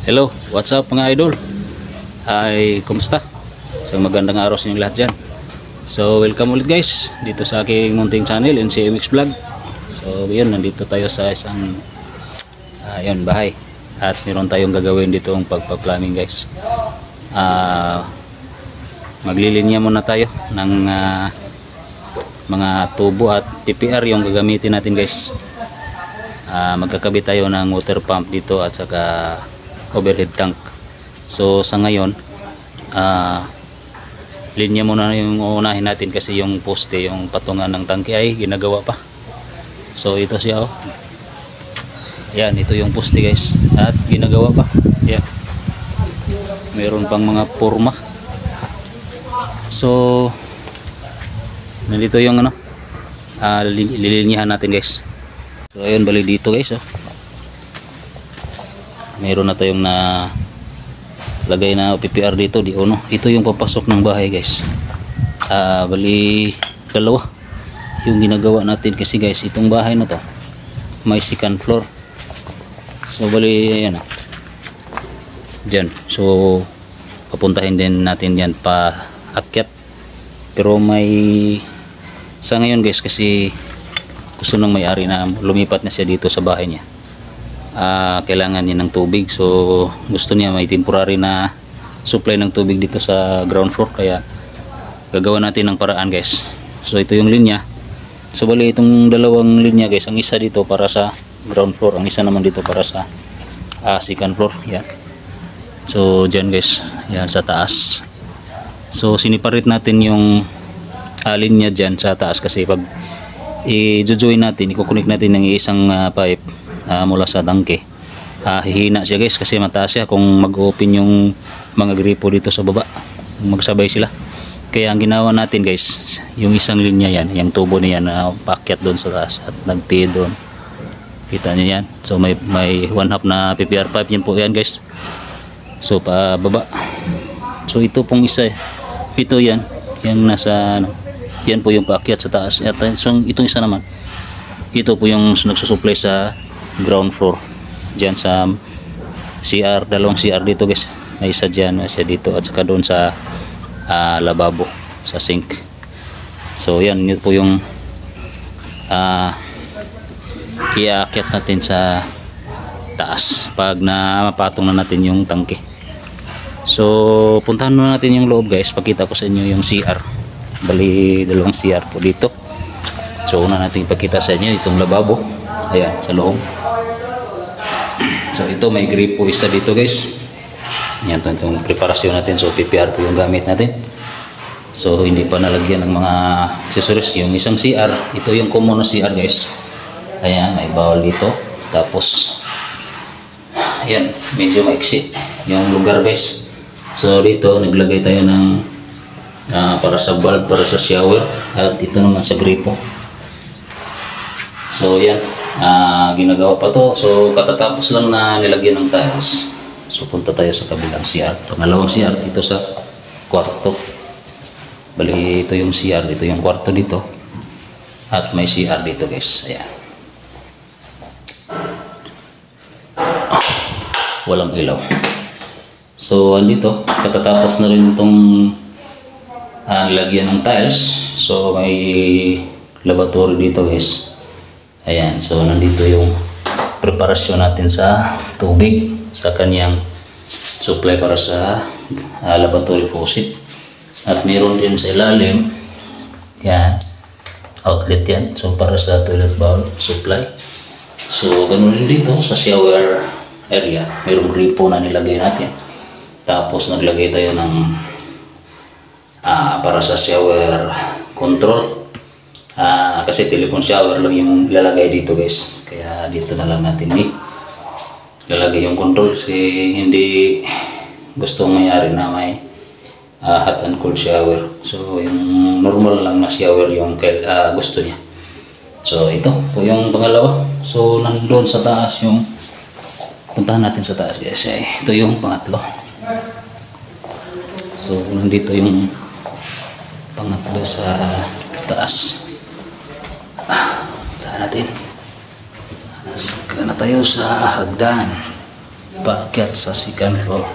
Hello, what's up mga idol? Ay, kumusta? So magandang araw sa inyong lahat dyan. So welcome ulit guys dito sa aking munting channel, NCMX Vlog. So yun, nandito tayo sa isang bahay. At meron tayong gagawin dito ang pagpa-plumbing guys. Maglilinya muna tayo ng mga tubo at PPR yung gagamitin natin guys. Magkakabit tayo ng water pump dito at saka overhead tank. So sa ngayon linya muna yung uunahin natin kasi yung poste, yung patungan ng tangke ay ginagawa pa. So ito siya yan, ito yung poste guys at ginagawa pa. Yan, meron pang mga porma. So nandito yung lilinyahan natin guys. So ayun, bali dito guys meron na tayong na lagay na PPR dito di uno. Ito yung papasok ng bahay guys. Bali dalawa yung ginagawa natin kasi guys itong bahay na to may second floor. So bali ayan dyan. So papuntahin din natin yan pa akyat. Pero may sa ngayon guys kasi gusto ng may-ari na lumipat na siya dito sa bahay niya. Kailangan niya ng tubig, so gusto niya may temporary na supply ng tubig dito sa ground floor, kaya gagawa natin ng paraan guys. So ito yung linya. So bali itong dalawang linya guys, ang isa dito para sa ground floor, ang isa naman dito para sa second floor. Yan. So dyan guys, yan sa taas. So siniparit natin yung linya dyan sa taas kasi pag i-join natin, i-connect natin ng isang pipe mula sa tangke, hihina siya guys kasi mataas siya kung mag-open yung mga gripo dito sa baba, magsabay sila. Kaya ang ginawa natin guys, yung isang linya yan, yung tubo niyan paakyat doon sa taas at nagti doon, kita niyo yan. So may 1/2 na PPR pipe yan po yan guys. So pa baba. So ito pong isa ito yan, yung nasa yan po yung paakyat sa taas. At so, itong isa naman, ito po yung nagsusupply sa ground floor dyan sa CR, dalawang CR dito guys, may isa dyan, may isa dito at saka doon sa lababo, sa sink. So yan, ito po yung iaakyat natin sa taas pag na mapatong na natin yung tangke. So puntahan muna natin yung loob guys, pakita ko sa inyo yung CR. Bali dalawang CR po dito. So una natin ipakita sa inyo itong lababo, ayan sa loob. So ito may gripo isa dito guys. Yan itong preparasyon natin. So PPR po yung gamit natin. So hindi pa nalagyan ng mga accessories. Yung isang CR, ito yung common na CR guys. Ayan, may bawal dito. Tapos ayan, medyo maiksi yung lugar guys. So dito naglagay tayo ng para sa valve, para sa shower. At ito naman sa gripo. So yan, ginagawa pa to. So katatapos lang na nilagyan ng tiles. So punta tayo sa kabilang CR. Pangalawang CR dito sa kwarto. Bali ito yung CR, ito yung kwarto dito. At may CR dito guys. Ayan. Walang ilaw. So andito, katatapos na rin itong nilagyan ng tiles. So may laboratory dito guys. Ayan, so nandito yung preparasyon natin sa tubig sa kanyang supply para sa lavatory faucet. At meron din sa ilalim, yan, outlet yan. So para sa toilet bowl supply. So ganun din dito sa shower area, mayroong gripo na nilagay natin. Tapos naglagay tayo ng para sa shower control. Kasi telephone shower lang yung lalagay dito guys, kaya dito na lang natin lalagay yung control kasi hindi gusto may-ari na may hot and cold shower. So yung normal lang na shower yung gusto niya. So ito po yung pangalawa. So nandun sa taas yung puntahan natin sa taas guys. Ito yung pangatlo. So nandito yung pangatlo sa taas. Puntahan natin. Saka na tayo sa hagdan. paakyat sa second floor.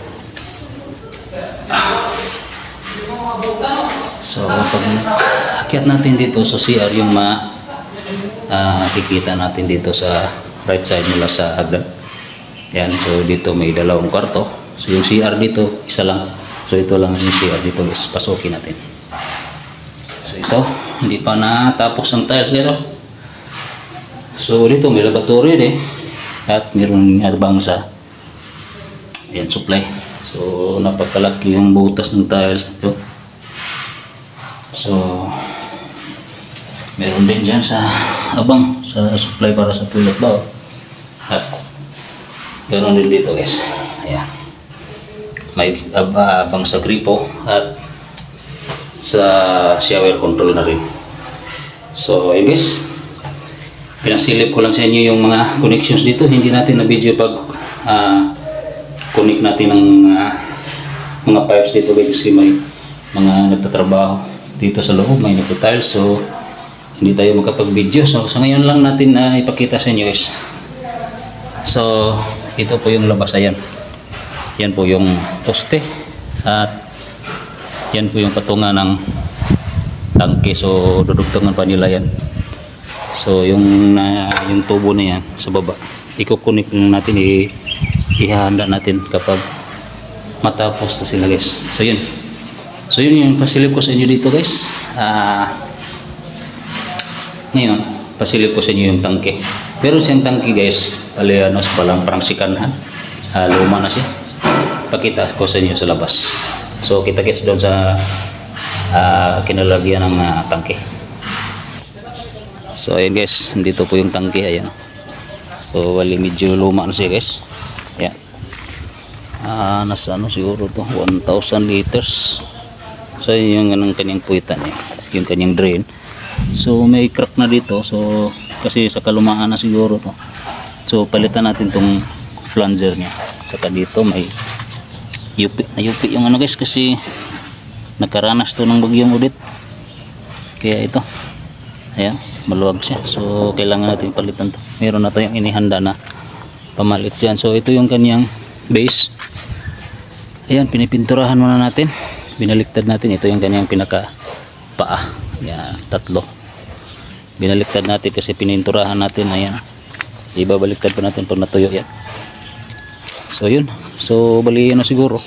So pag akyat natin dito sa CR, yung kikita natin dito sa right side mula sa hagdan. Yan, so dito may dalawang kwarto. So yung CR dito, isa lang. So ito lang yung CR dito guys, pasukin natin. So ito, hindi pa natapos ang tiles guys. So dito may laboratory din. At mayroong abang sa yan, supply. So napakalaki yung butas ng tiles ito. So meron din dyan sa abang sa supply para sa toilet bowl. At ganoon din dito guys. Ayan. May abang sa gripo at sa shower control na rin. So ayun guys, pinasilip ko lang sa inyo yung mga connections dito. Hindi natin na video pag connect natin ng mga pipes dito guys, kasi may mga nagtatrabaho dito sa loob, may nagtatiles, so hindi tayo makapag-video. So sa ngayon lang natin ipakita sa inyo guys. So ito po yung labas. Ayan, yan po yung poste at yan po yung patungan ng tangke. So dudugtungan pa nila yan. So yung tubo na yan sa baba, ikukunik na natin, ihahanda natin kapag matapos na sila guys. So yun. So yun yung pasilip ko sa inyo dito guys. Ngayon, pasilip ko sa inyo yung tangke. Pero siyang tangke guys, palianos pa lang, parang sikanhan. Luma na siya. Pakita ko sa inyo sa labas. So kita-kits doon sa kinalagyan ng tangke. So ayun guys, dito po yung tangke. Ayan. So wali medyo luma na siya guys. Ayan. Nasa siguro to 1,000 liters. So yung kanyang puwitan, yung kanyang drain. So may crack na dito, so kasi sa kalumaan na siguro to. So palitan natin tong flanger niya. Saka dito may yupi yung guys, kasi nakaranas to ng bagyong Odette. Kaya ito, ayan, maluwag siya. So kailangan natin palitan to. Meron na tayong inihanda na pamalit dyan. So ito yung kanyang base. Ayan, pinipinturahan muna natin. Binaliktad natin. Ito yung kanyang pinaka paa. Ayan, 3. Binaliktad natin kasi pininturahan natin. Ayan, ibabaliktad pa natin pag natuyo yan. So yun. So bali na siguro.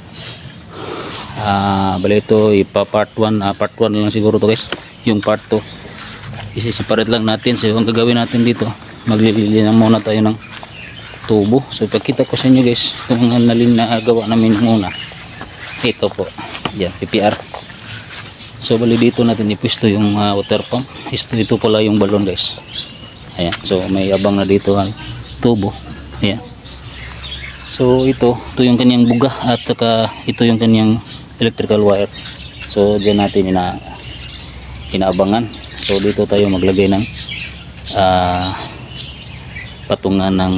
Bali ito part 1 lang siguro to guys. Yung part 2 isi-separate lang natin. So ang gagawin natin dito, maglilinan muna tayo ng tubo. So ipakita ko sa inyo guys kung nalin na gawa namin muna. Ito po, yan, PPR. So bali dito natin ipwisto yung water pump. Ito pala yung balon guys. Ayan, so may abang na dito ang tubo. Ayan. So ito yung kanyang buga at saka ito yung kanyang electrical wire. So diyan natin inaabangan. So dito tayo maglagay ng patungan ng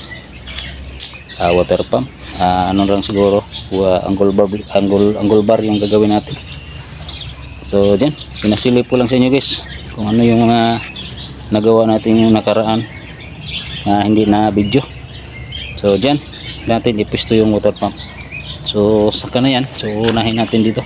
water pump. Ano lang siguro, angle bar yung gagawin natin. So dyan, pinasilip po lang sa inyo guys kung ano yung mga nagawa natin yung nakaraan na hindi na video. So dyan natin ipisto yung water pump. So saka na yan. So unahin natin dito.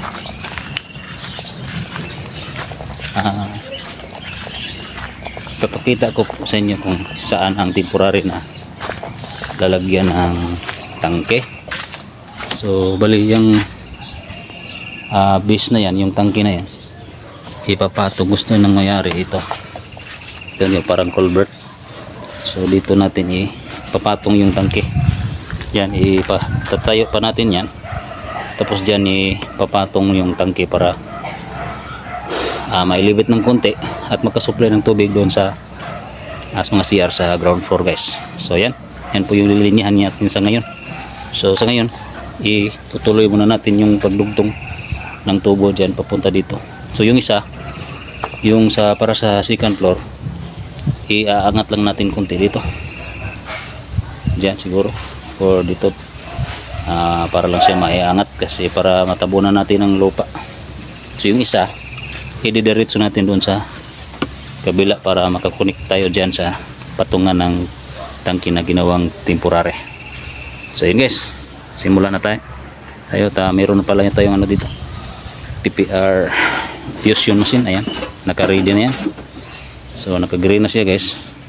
Papakita ko sa inyo kung saan ang temporary na lalagyan ng tangke. So bali yung base na yan, yung tangke na yan, ipapatong. Gusto nang mayari ito yung parang culvert. So dito natin ipapatong yung tangke. Yan, ipatatayo pa natin yan. Tapos dyan ipapatong yung tangke para mailibit ng konti at makasupply ng tubig doon sa mga CR sa ground floor guys. So yan po yung lilinyahan natin sa ngayon. So sa ngayon itutuloy muna natin yung pagdugtong ng tubo dyan papunta dito. So yung isa, yung para sa second floor, iaangat lang natin konti dito dyan siguro, or dito para lang siya maiangat kasi para matabunan natin ng lupa. So yung isa ididiretso natin doon sa kabila para makakunik tayo dyan sa patungan ng tangke na ginawang temporary. So yun guys, simulan na tayo. Meron na pala tayong ano dito, PPR fusion machine. Ayan, naka-ready na yan. So naka-green na siya guys.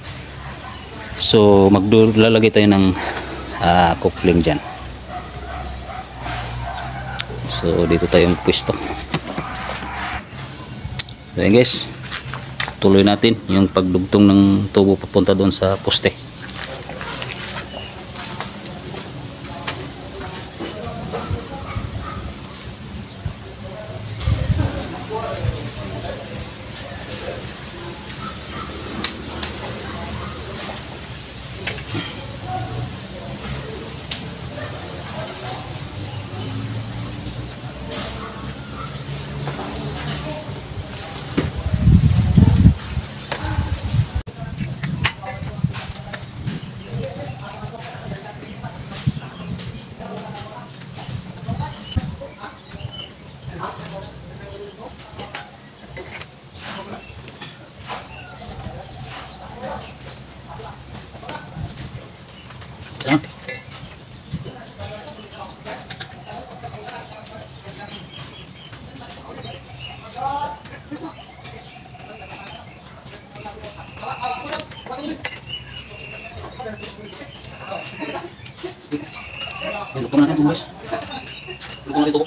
So maglalagay tayo ng coupling dyan. So dito tayo pwesto. So yun guys, tuloy natin yung pagdugtong ng tubo papunta doon sa poste. Sama. Dukung natin ito guys. Dukung natin ito.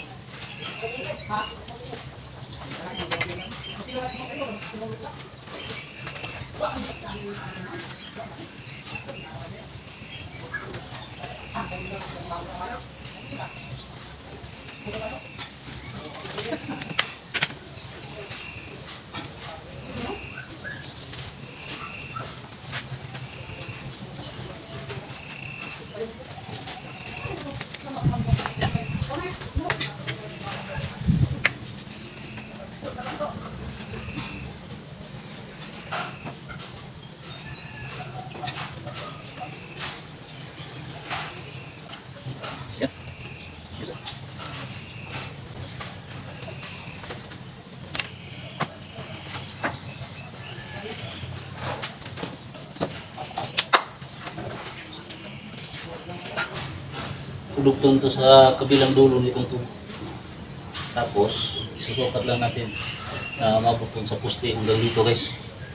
Dugtong to sa kabilang dulo nitong tubo. Tapos isusukat lang natin na mapupunta sa poste hanggang dito guys.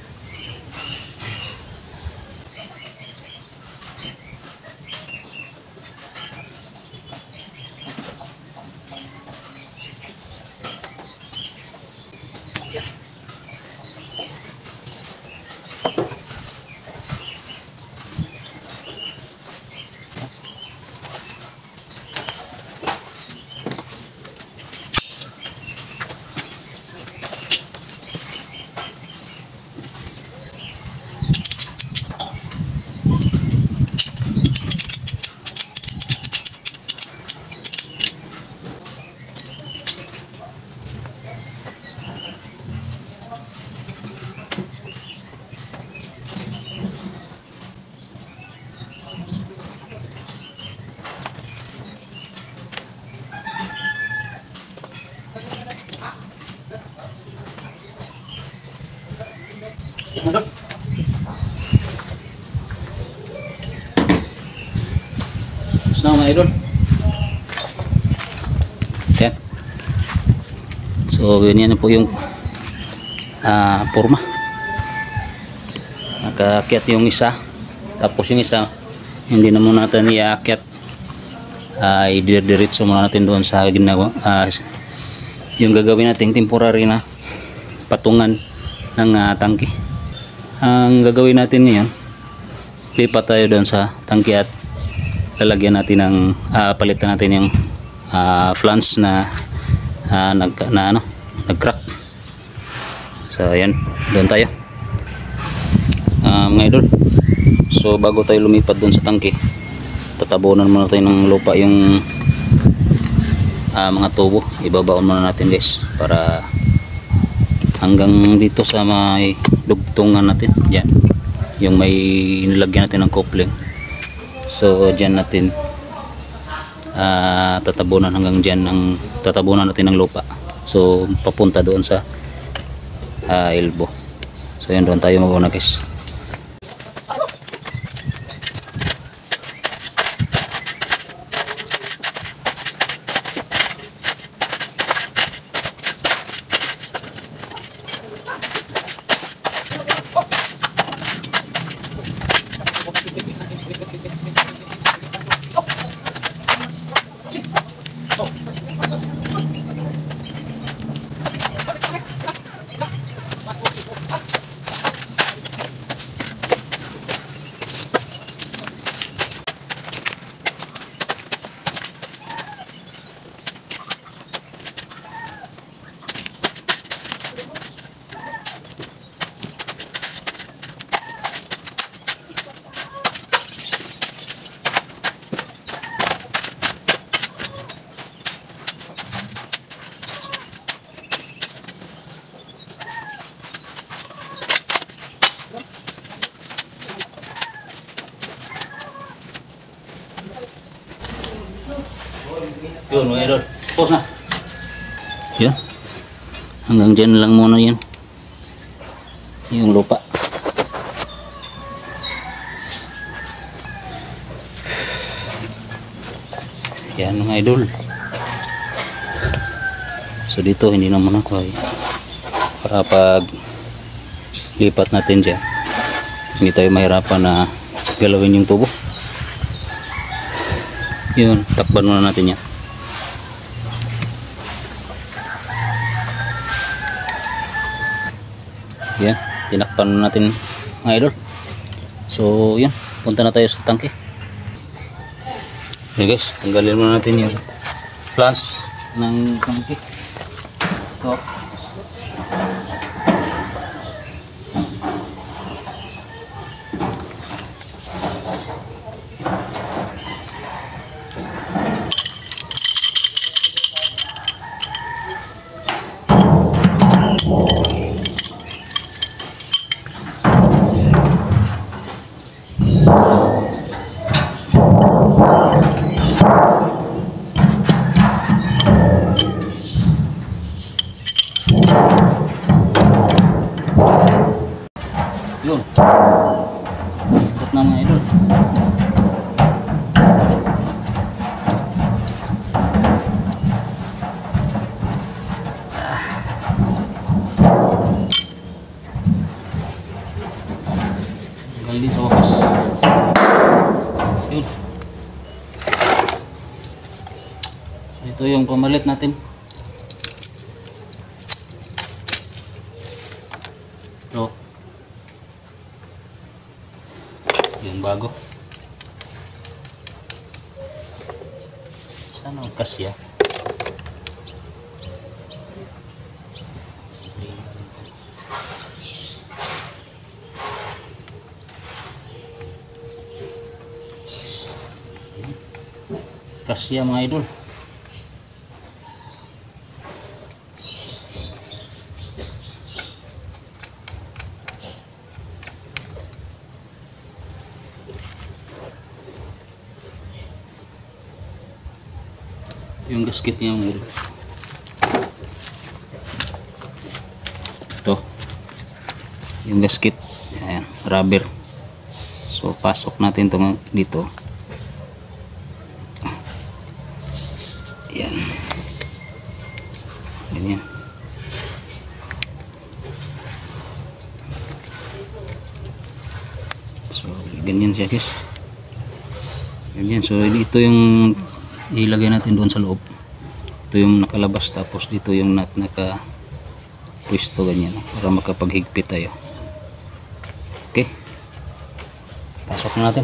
Tapos na mga idol. Yan. So ganyan po yung forma. Nakaakyat yung isa. Tapos yung isa hindi na muna natin iaakyat. Idiretso muna natin doon sa ginawa. Yung gagawin natin temporary na patungan ng tangke. Ang gagawin natin ngayon, lipat tayo doon sa tangke at lalagyan natin ng palitan natin yung flange na nag-crack. So ayan, doon tayo mga idol. So bago tayo lumipat doon sa tangke, tatabunan muna tayo ng lupa yung mga tubo. Ibabaon muna natin guys para hanggang dito sa may dugtungan natin dyan, yung may nilagyan natin ng coupling. So dyan natin tatabunan hanggang dyan tatabunan natin ng lupa. So papunta doon sa elbow. So yan, doon tayo maguna guys. Yun mga idol. Pause na. Yan. Hanggang dyan lang muna yan. Yung lupa. Yan mga idol. So dito hindi naman ako ay para pag lipat natin dyan hindi tayo mahirapan na galawin yung tubo. Yun, takpan muna natin yan. Yan, tinakpan muna natin mga idol. So yun, punta na tayo sa tangke. Yan guys, tanggalin muna natin yung plants ng tangke. Ito. Yun. Ikot na mga idol. Hanggang dito sa wakas. Yun. Ito yung pamalit natin. Ito. Yung bago. Sana kasya. Kasya mga idol. Yung gasket niya mga idol. Ito. Yung gasket. Ayan, rubber. So pasok natin ito dito. Ayan. Ganyan. So ganyan siya guys. Ganyan. So ito yung ilagay natin doon sa loob. Ito yung nakalabas, tapos dito yung naka pwesto ganyan para makapaghigpit tayo. Okay, pasok na natin.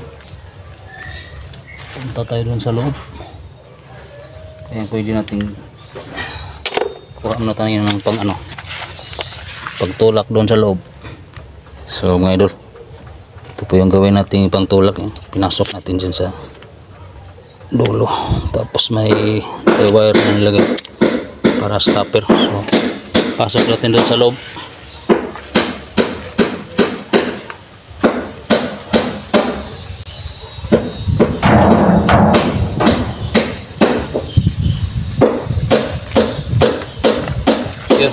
Punta tayo doon sa loob. Kaya pwede natin kuha na tayo ng pagtulak doon sa loob. So mga idol, ito po yung gawin natin pangtulak. Pinasok natin dyan sa dulo, tapos may wire na nilagay para stopper. So pasok natin doon sa loob. Yun.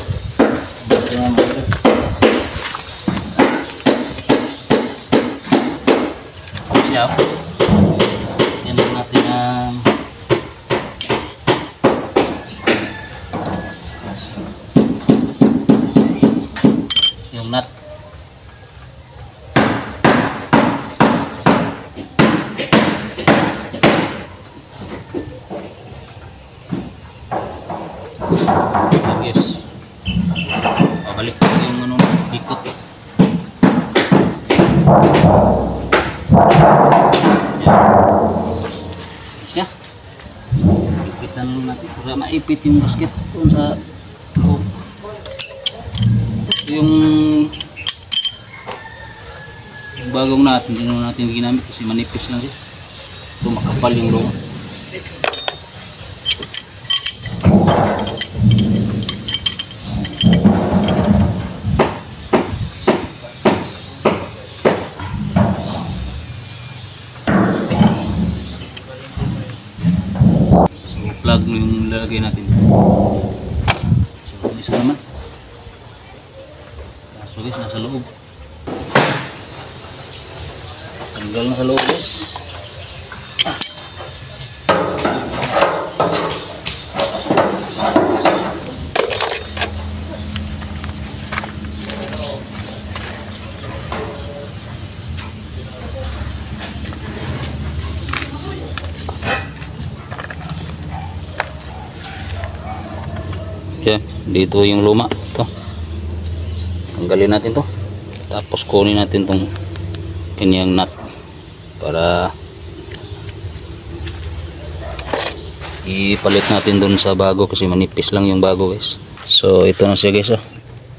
Siya. Yan natin ang yung nut. Yes. Pabalik yung ikot. Siya. Ipitan natin para maipit yung basket doon sa loob. Yung bagong natin, hindi natin ginamit kasi manipis lang siya. Ito makapal yung loob. plug yung lalagay natin. So isa naman. So guys, nasa loob. Tanggal na sa loob guys. Yan, dito yung luma to. Tanggalin natin to. Tapos kunin natin tong kanyang nut para ipalit natin dun sa bago kasi manipis lang yung bago guys. So ito na siya guys oh.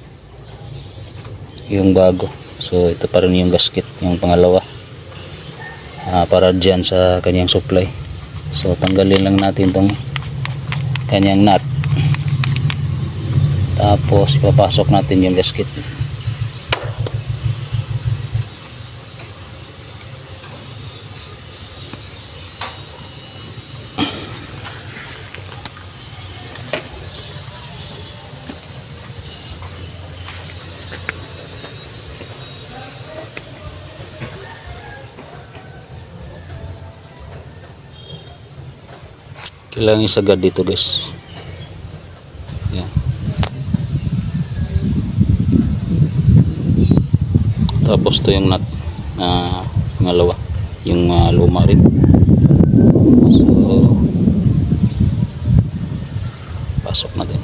Yung bago. So ito pa rin yung gasket, yung pangalawa. Para dyan sa kanyang supply. So tanggalin lang natin tong kanyang nut. Tapos ipapasok natin yung gasket. Kailangan isagad dito guys. Yan. Tapos to yung nut na pangalawa, yung luma rin. So pasok natin.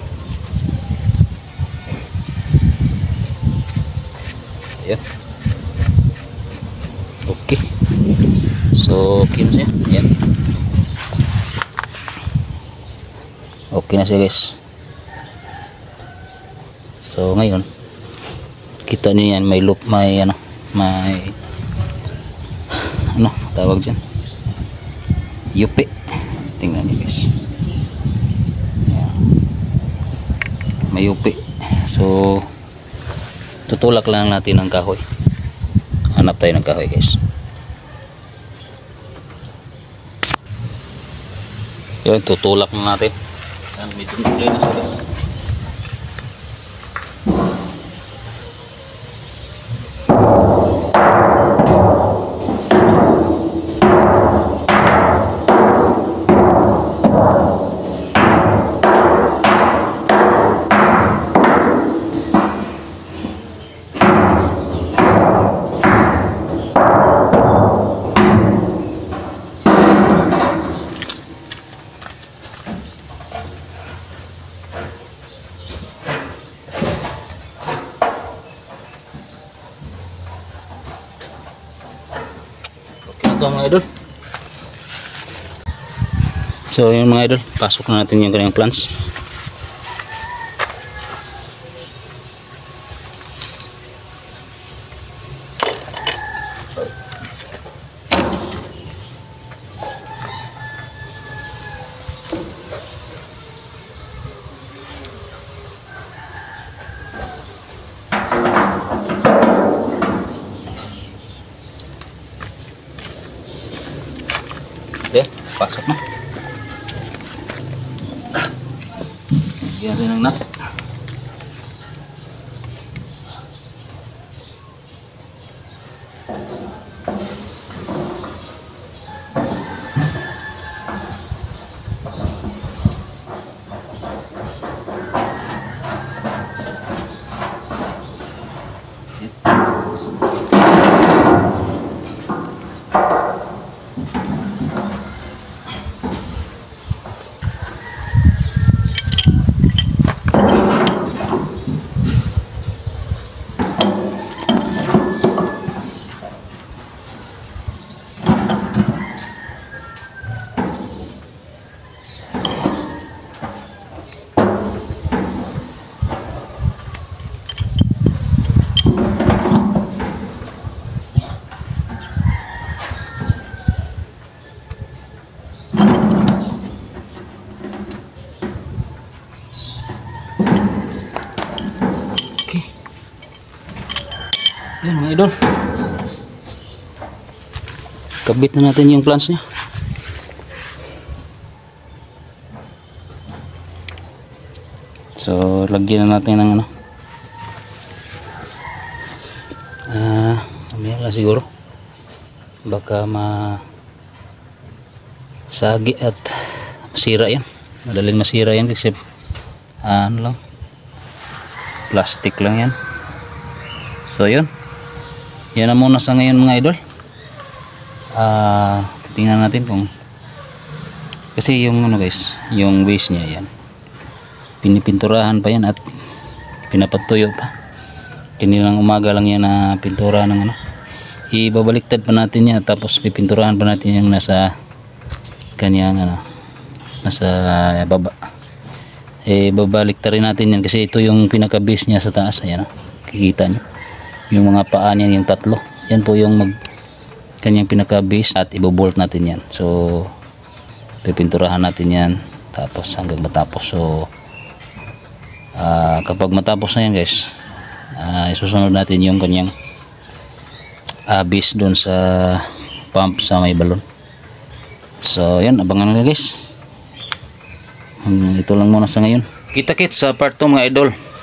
Ayan. Okay. So okay na siya. Ayan. Okay na siya guys. So ngayon kita niyo yan, may loop, may ano tawag dyan, yupi. Tingnan niyo guys. Ayan. May yupi. So tutulak lang natin ng kahoy. Hanap tayo ng kahoy guys. Yan, tutulak na natin. Yan, medyo kulay na siya guys. Ito mga idol. So yung mga idol, pasok na natin yung kanyang plants. Okay, pasok na. Lagyan natin ng nut. Yan mga idol, kabit na natin yung plants nya. So lagyan na natin ng ano, mamaya lang siguro, baka sagi at masira yan, madaling masira yan kasi ano lang, plastic lang yan. So yun, yan na muna sa ngayon mga idol. Tingnan natin kung, kasi yung ano guys, yung base niya yan, pinipinturahan pa yan at pinapatuyo pa. Kinilang umaga lang yan na pintura ng ano, ibabaliktad pa natin yan, tapos pipinturahan pa natin yung nasa kanyang ano, nasa baba. Babaliktad rin natin yan kasi ito yung pinaka base niya sa taas. Ayan, kikita nyo yung mga paa niya, yung tatlo yan po yung kanyang pinaka base, at ibobolt natin yan. So pipinturahan natin yan tapos hanggang matapos. So kapag matapos na yan guys, isusunod natin yung kanyang base doon sa pump sa may balon. So yan, abangan nyo guys. Ito lang muna sa ngayon. Kita-kits sa part 2 mga idol.